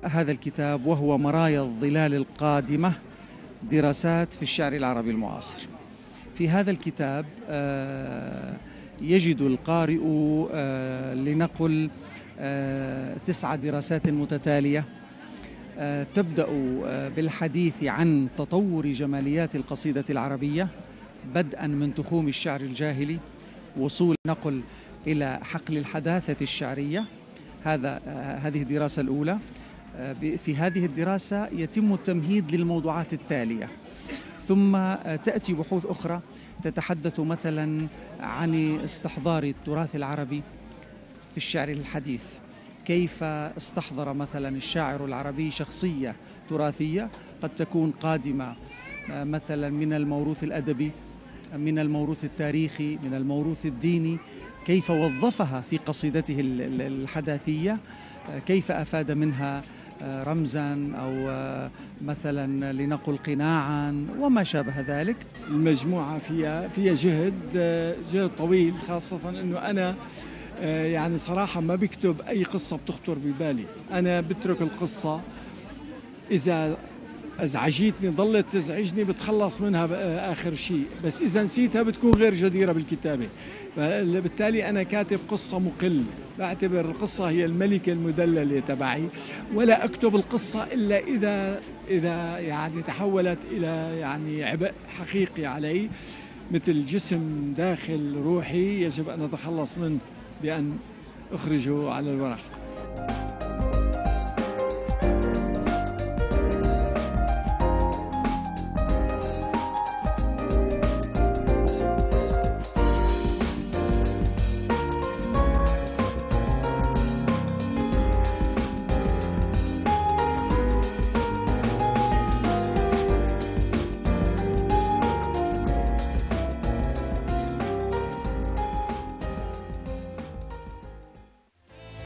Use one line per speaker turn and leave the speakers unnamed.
هذا الكتاب وهو مرايا الظلال القادمة، دراسات في الشعر العربي المعاصر. في هذا الكتاب يجد القارئ لنقل 9 دراسات متتالية، تبدأ بالحديث عن تطور جماليات القصيدة العربية بدءا من تخوم الشعر الجاهلي، وصول نقل إلى حقل الحداثة الشعرية. هذه الدراسة الأولى. في هذه الدراسة يتم التمهيد للموضوعات التالية، ثم تأتي بحوث أخرى تتحدث مثلا عن استحضار التراث العربي في الشعر الحديث، كيف استحضر مثلا الشاعر العربي شخصية تراثية قد تكون قادمة مثلا من الموروث الأدبي، من الموروث التاريخي، من الموروث الديني، كيف وظفها في قصيدته الحداثية، كيف أفاد منها رمزا أو مثلا لنقل قناعا وما شابه ذلك.
المجموعة فيها جهد طويل، خاصة أنه أنا يعني صراحة ما بكتب أي قصة بتخطر ببالي. أنا بترك القصة، إذا أزعجتني ضلت تزعجني بتخلص منها آخر شيء، بس إذا نسيتها بتكون غير جديرة بالكتابة. فبالتالي أنا كاتب قصة مقل، بعتبر القصة هي الملكة المدللة تبعي، ولا أكتب القصة إلا إذا يعني تحولت إلى يعني عبء حقيقي علي، مثل جسم داخل روحي يجب أن أتخلص منه بأن أخرجه على الورق.